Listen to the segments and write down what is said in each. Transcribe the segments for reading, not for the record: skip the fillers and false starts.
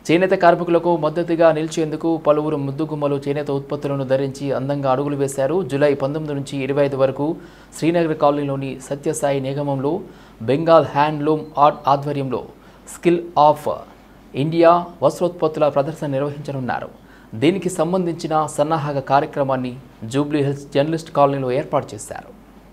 చేనేత కార్మికులకు మద్దతుగా నిలిచేందుకు పలువురు ముద్దుగుమ్మలు చేనేత ఉత్పత్తులను ధరించి అందంగా అడుగులు వేశారు. జూలై 19 నుంచి 25 వరకు శ్రీనగర్ కాలనీలోని సత్యసాయి నిగమంలో బెంగాల్ హ్యాండ్లూమ్ ఆర్ట్ ఆధ్వర్యంలో స్కిల్ ఆఫ్ ఇండియా వస్త్రోత్పత్తుల ప్రదర్శన నిర్వహించనున్నారు. దీనికి సంబంధించిన సన్నాహక కార్యక్రమాన్ని జూబ్లీ హిల్స్ జర్నలిస్ట్ కాలనీలో ఏర్పాటు చేశారు.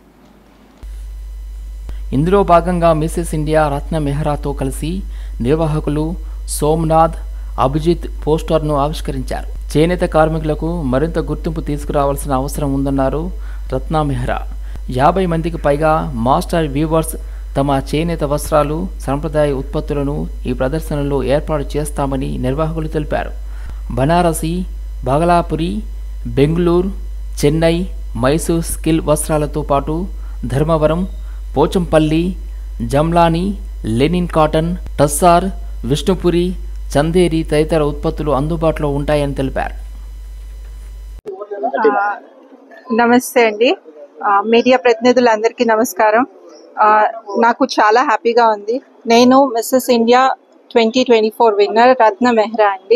ఇందులో భాగంగా మిసెస్ ఇండియా రత్న మెహ్రాతో కలిసి నిర్వాహకులు సోమనాథ్, అభిజిత్ పోస్టర్ను ఆవిష్కరించారు. చేనేత కార్మికులకు మరింత గుర్తింపు తీసుకురావాల్సిన అవసరం ఉందన్నారు రత్న మెహ్రా. 50 మందికి పైగా మాస్టర్ వీవర్స్ తమ చేనేత వస్త్రాలు, సంప్రదాయ ఉత్పత్తులను ఈ ప్రదర్శనలో ఏర్పాటు చేస్తామని నిర్వాహకులు తెలిపారు. బనారసి, బాగలాపురి, బెంగళూరు, చెన్నై, మైసూర్ స్కిల్ వస్త్రాలతో పాటు ధర్మవరం, పోచంపల్లి, జమ్లాని, లెనిన్ కాటన్, టస్సార్, విష్ణుపురి, చందేరి తదితర ఉత్పత్తులు అందుబాటులో ఉంటాయని తెలిపారు. నమస్తే అండి, మీడియా ప్రతినిధులందరికీ నమస్కారం. నాకు చాలా హ్యాపీగా ఉంది. నేను Mrs India 2024 winner Ratna Mehra అండి.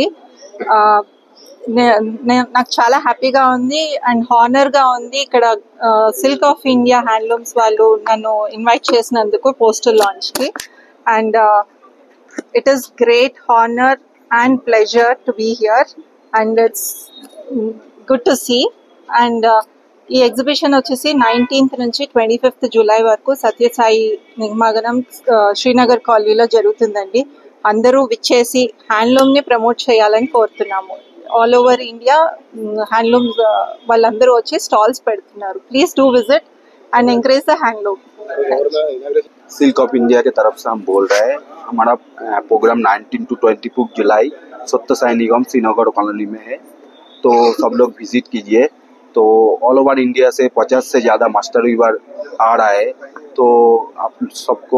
నాకు చాలా హ్యాపీగా ఉంది అండ్ హానర్గా ఉంది. ఇక్కడ సిల్క్ ఆఫ్ ఇండియా హ్యాండ్లూమ్స్ వాళ్ళు నన్ను ఇన్వైట్ చేసినందుకు పోస్టర్ లాంచ్కి. And it is great honor and pleasure to be here and it's good to see. And ఈ ఎగ్జిబిషన్ వచ్చేసి 19th నుంచి 25th జూలై వరకు సత్యసాయి నిగమనం శ్రీనగర్ కాలనీలో జరుగుతుందండి. అందరూ విచ్చేసి హ్యాండ్లూమ్ని ప్రమోట్ చేయాలని కోరుతున్నాము. ఆల్ ఓవర్ ఇండియా హ్యాండ్లూమ్స్ వాళ్ళందరూ వచ్చి స్టాల్స్ పెడుతున్నారు. Please do visit and encourage the handloom. Silk of India के तरफ से हम बोल रहे हैं. हमारा प्रोग्राम 19 to 24 जुलाई सत्यसाई निगम श्रीनगर कॉलोनी में है, तो सब लोग विजिट कीजिए. तो ऑल ओवर इंडिया से 50 से ज़्यादा मास्टर वीवर आ रहा है, तो आप सबको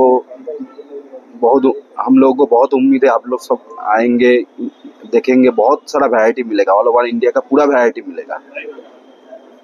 हम लोगों को बहुत उम्मीद है. आप लोग सब आएंगे, देखेंगे, बहुत सारा वैरायटी मिलेगा. ऑल ओवर इंडिया का पूरा वैरायटी मिलेगा.